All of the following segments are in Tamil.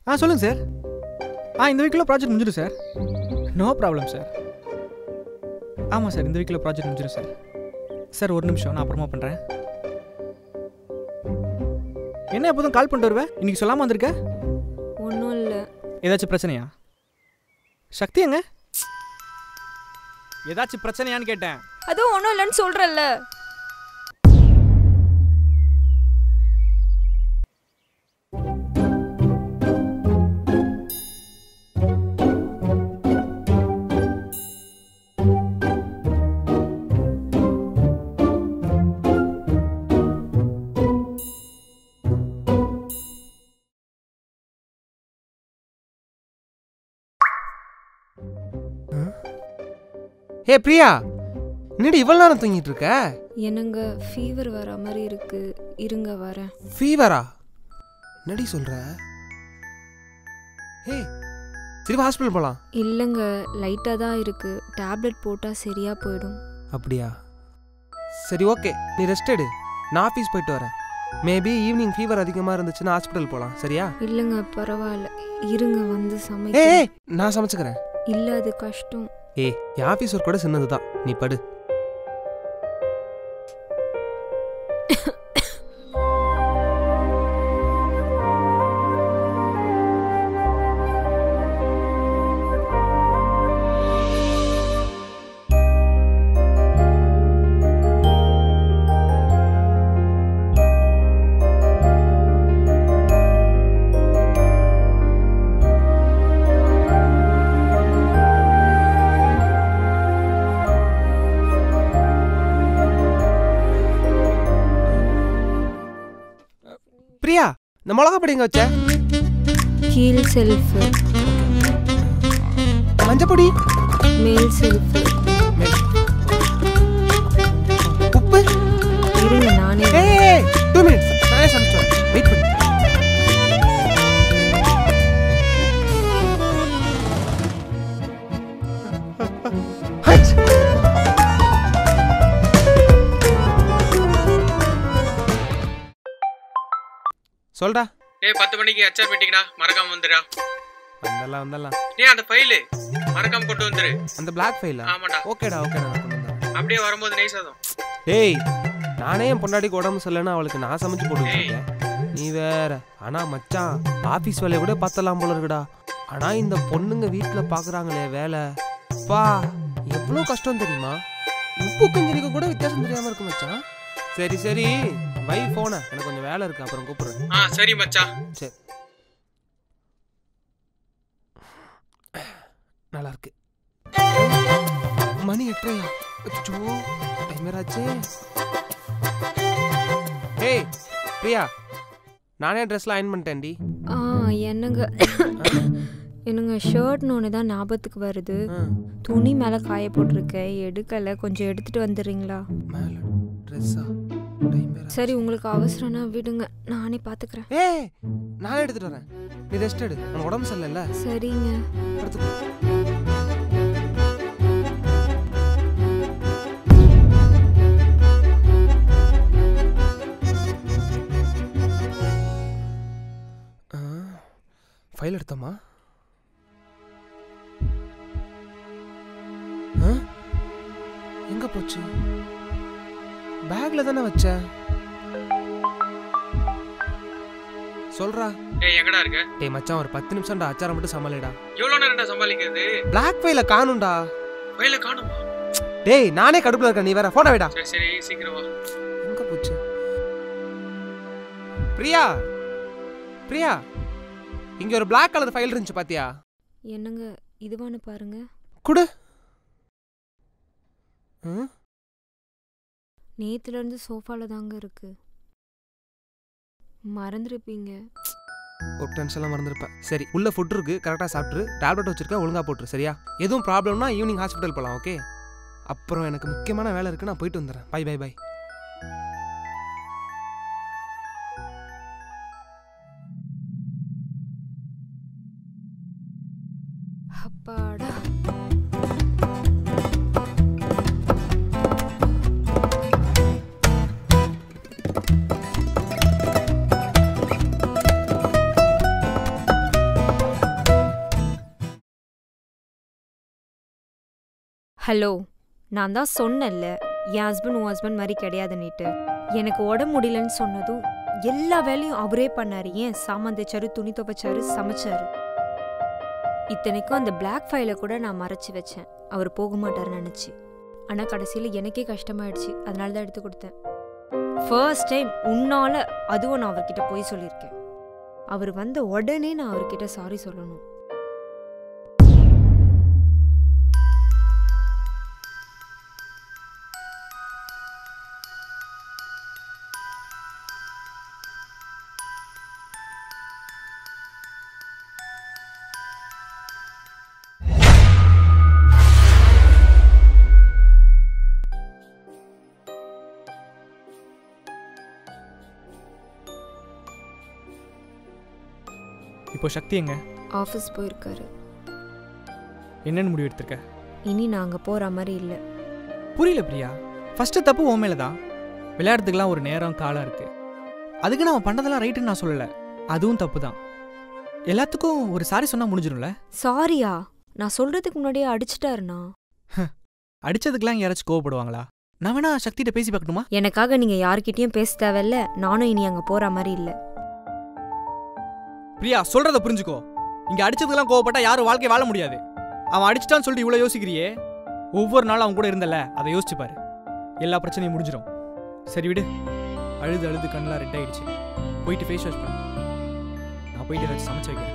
சொல்லுங்கள் சார். இந்த வீக்கில் ப்ராஜெக்ட் முடிஞ்சிடும் சார். No problem sir. ஆமாம் சார், இந்த வீக்கில் ப்ராஜெக்ட் முடிஞ்சிடும் சார். சார் ஒரு நிமிஷம், நான் அப்புறமா பண்ணுறேன். என்ன எப்போதும் கால் பண்ணிட்டு வருவேன், இன்னைக்கு சொல்லாமல் வந்திருக்க? ஒன்றும் இல்லை. ஏதாச்சும் பிரச்சனையா? சக்தி எங்க? ஏதாச்சும் பிரச்சனையான்னு கேட்டேன். அதுவும் ஒன்றும் இல்லைன்னு சொல்கிறல்ல. ஹே பிரியா, என்னடி இவ்வளவு நேரம் தூங்கிட்டு இருக்க? எனக்கு ஃபீவர் வர மாதிரி இருக்கு, இருங்க வரேன். ஃபீவரா? என்னடி சொல்ற? ஹே சரி ஹாஸ்பிட்டல் போலாம். இல்லைங்க, லைட்டாக தான் இருக்கு, டேப்லெட் போட்டால் சரியா போயிடும். அப்படியா? சரி ஓகே, நீ ரெஸ்ட் எடு, நான் ஆஃபீஸ் போயிட்டு வரேன். மேபி ஈவினிங் ஃபீவர் அதிகமாக இருந்துச்சுன்னா ஹாஸ்பிட்டல் போகலாம். சரியா? இல்லைங்க பரவாயில்ல, இருங்க வந்து ஏய் நான் சமைச்சுக்கிறேன். இல்லை அது கஷ்டம். ஏய் என் ஆஃபீஸ் ஒர்க் கூட சின்னது தான், நீ படு. பிரியா, இந்த மிளகா பொடி எங்க வச்ச? கீழ் செல்ஃப். மஞ்சப்பொடி மேல் செல்ஃப். உப்பு இருங்க நானே. 2 minutes, நானே சமைச்சேன். வெயிட் பண்ணு. சொல்டா. 10 மணிக்கு ஹெச்ஆர் மீட்டிங்டா, மறக்காம வந்துடா. வந்தலாம். அந்த ஃபைல் மறக்காம கொண்டு வந்துரு. அந்த பிளாக் ஃபைல்? ஆமாடா. ஓகேடா நான் கொண்டு வந்துறேன். அப்படியே வரும்போது நெய் சாதம். டேய் நானே என் பொண்டாட்டிக்கு உடம்பு சரியில்லைன்னா அவளுக்கு நான் சமைச்சு போட்டுருக்கேன், நீ வேற. ஆனா மச்சான், ஆபீஸ் வேலையை கூட பார்த்தலாம் போல இருக்குடா. ஆனா இந்த பொண்ணுங்க வீட்டுல பாக்குறாங்களே வேலை, பா எவ்வளவு கஷ்டம் தெரியுமா? உப்பு கஞ்சினிக்கு கூட வித்தியாசம் தெரியாம இருக்கு மச்சான். சரி வை போன, எனக்கு கொஞ்சம் வேலை இருக்கு, அப்புறம் கூப்பிடுறேன். சரி மச்சான். சரி, நல்லா இருக்கு. மணி 8:30. அச்சோ டைம் ஆச்சே. ஏய் பிரியா, நானே ட்ரெஸ்லாம் அயர்ன் பண்ணிட்டேன்டி. என்னங்க ஷர்ட்னு ஒன்று தான் ஞாபகத்துக்கு வருது. துணி மேலே காய போட்டிருக்கேன், எடுக்கலை, கொஞ்சம் எடுத்துட்டு வந்துடுறீங்களா? மேலே ட்ரெஸ்ஸா? சரி உங்களுக்கு அவசரம்னா விடுங்க, நானே பார்த்துக்கிறேன். ஏய் நானே எடுத்துட்டு வரேன், நீ ரெஸ்ட் எடு. உனக்கு உடம்பு சரியில்லைல்ல? சரிங்க. எடுத்துக்கோ. ஃபைல் எடுத்தமா? எங்க போச்சு? பேக்ல தானே வச்ச. சொல்றா. எங்கடா இருக்க? டேய் மச்சான், ஒரு 10 நிமிஷம்டா, அச்சாரம் மட்டும் சமாளிடா. எவ்வளவு நேரம்டா சமாளிக்கிறது? பிளாக் ஃபைல காணும்டா. ஃபைல காணுமா? டேய் நானே கடுப்புல இருக்கேன், நீ வேற போன வைடா. சரி சீக்கிரம் வா. எங்க போச்சு? பிரியா இங்க ஒரு பிளாக் கலர் ஃபைல் இருந்துச்சு பாத்தியா? என்னங்க இதுவானு பாருங்க. குடு. நேத்துல இருந்து சோஃபால தாங்க இருக்கு. மறந்துருப்பீங்க. ஒரு டென்ஷன்லாம் மறந்துருப்பேன். சரி உள்ள ஃபுட் இருக்கு, கரெக்டாக சாப்பிட்ரு. டேப்லெட் வச்சிருக்க, ஒழுங்கா போட்டுரு. சரியா? எதுவும் ப்ராப்ளம்னா ஈவினிங் ஹாஸ்பிட்டல் போகலாம். ஓகே? அப்புறம் எனக்கு முக்கியமான வேலை இருக்கு, நான் போயிட்டு வந்துடுறேன். Bye bye bye. அப்பாடா. ஹலோ, நான் தான் சொன்னேன்ல என் ஹஸ்பண்ட் உன் ஹஸ்பண்ட் மாதிரி கிடையாதுன்னுட்டு. எனக்கு உடம்பு முடியலன்னு சொன்னதும் எல்லா வேலையும் அவரே பண்ணாரு. ஏன் சாமான் தேய்ச்சாரு, துணி துவைச்சாரு, சமைச்சாரு. இத்தனைக்கும் அந்த பிளாக் ஃபைலை கூட நான் மறைச்சு வச்சேன், அவர் போக மாட்டாருன்னு நினச்சி. ஆனால் கடைசியில் எனக்கே கஷ்டமாயிடுச்சு, அதனால தான் எடுத்து கொடுத்தேன். ஃபர்ஸ்ட் டைம் உன்னால அதுவும் நான் அவர்கிட்ட போய் சொல்லியிருக்கேன். அவர் வந்த உடனே நான் அவர்கிட்ட சாரி சொல்லணும். இப்போ சக்தி எங்க? ஆஃபீஸ் போயிருக்காரு. என்னென்னு முடிவு எடுத்திருக்க? இனி நான் அங்கே போகிற மாதிரி இல்லை. புரியல பிரியா. ஃபஸ்ட்டு தப்பு உன் மேலே தான். விளையாடுறதுக்கெலாம் ஒரு நேரம் காலம் இருக்குது. அதுக்கு நான் பண்ணதெல்லாம் ரைட்டுன்னு நான் சொல்லலை, அதுவும் தப்பு தான். எல்லாத்துக்கும் ஒரு சாரி சொன்னால் முடிஞ்சிடும்ல. சாரியா? நான் சொல்கிறதுக்கு முன்னாடியே அடிச்சிட்டாருண்ணா. அடித்ததுக்கெலாம் யாராச்சும் கோவப்படுவாங்களா? நான் வேணா சக்திகிட்ட பேசி பார்க்கணுமா? எனக்காக நீங்கள் யார்கிட்டயும் பேச தேவையில்ல. நானும் இனி அங்கே போகிற மாதிரி இல்லை. பிரியா, சொல்றத புரிஞ்சுக்கோ. இங்க அடிச்சதுக்கெல்லாம் கோவப்பட்டா யாரும் வாழ்க்கை வாழ முடியாது. அவன் அடிச்சிட்டான்னு சொல்லிட்டு இவ்வளோ யோசிக்கிறியே, ஒவ்வொரு நாளும் அவன் கூட இருந்தல, அதை யோசிச்சு பாரு. எல்லா பிரச்சனையும் முடிஞ்சிடும். சரி விடு, அழுது அழுது கண்ணெலாம் ரெட் ஆயிடுச்சு. போயிட்டு ஃபேஸ் வாஷ் பண்ணு. நான் போயிட்டு ஏதாச்சும் சமைச்சு வைக்கிறேன்.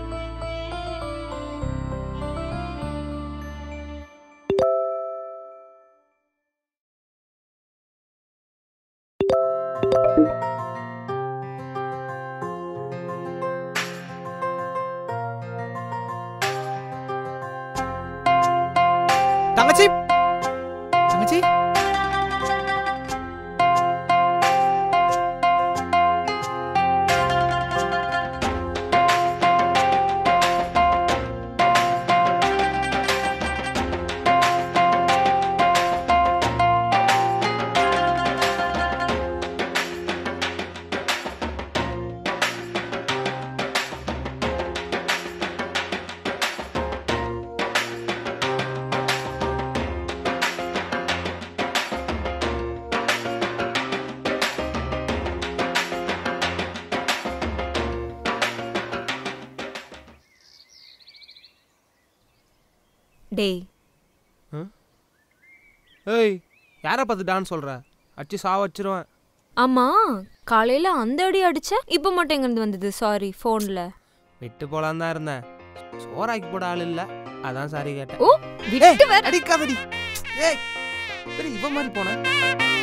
தங்கச்சி, தங்கச்சி, டேய். ஏய், யாரை பார்த்து டான்ஸ் சொல்கிற? அடிச்சு சா வச்சிருவேன். ஆமாம், காலையில் அந்த அடி அடித்தேன், இப்போ மட்டும் எங்கேருந்து வந்தது சாரி ஃபோனில்? விட்டு போலான் தான் இருந்தேன். சோறாக்கி போட ஆள் இல்லை, அதான் சாரி கேட்டேன். ஓ, விட்டு வேற அடிக்காதடி. ஏய், சரி இவ மாதிரி போனேன்.